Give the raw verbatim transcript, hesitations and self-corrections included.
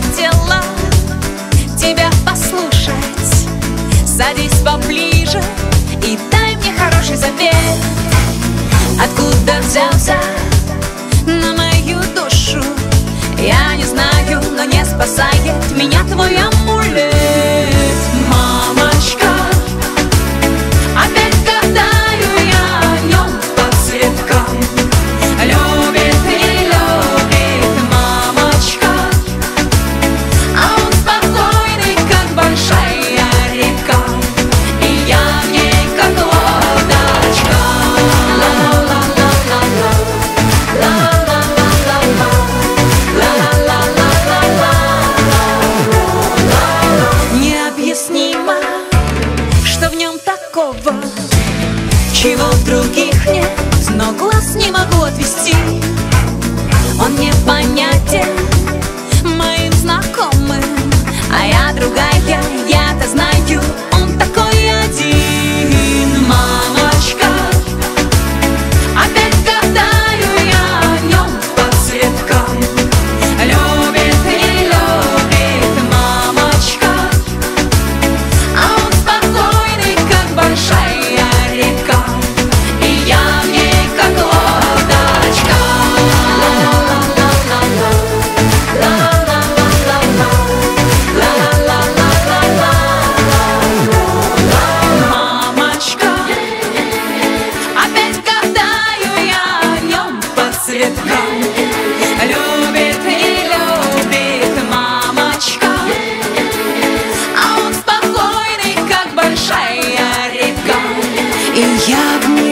хотела тебя послушать. Садись поближе и дай мне хороший совет. Откуда взялся на мою душу, я не знаю, но не спасает меня твой амулет. Мамочка, опять гадаю я о нем по цветкам. Любит, не любит, мамочка, а он спокойный, как большая река, и я в ней как лодочка. Необъяснимо, что в нем такого, чего в других нет, но глаз не могу отвести. Он непонятен моим знакомым, а я другая, я-то знаю, он такой один. Мамочка, опять гадаю я о нем по цветкам. Любит, не любит, мамочка, а он спокойный, как большая река, и я в ней как лодочка. Мамочка, опять гадаю я о нем по цветкам. Любит, не любит, мамочка, а он спокойный, как большая река, и я в ней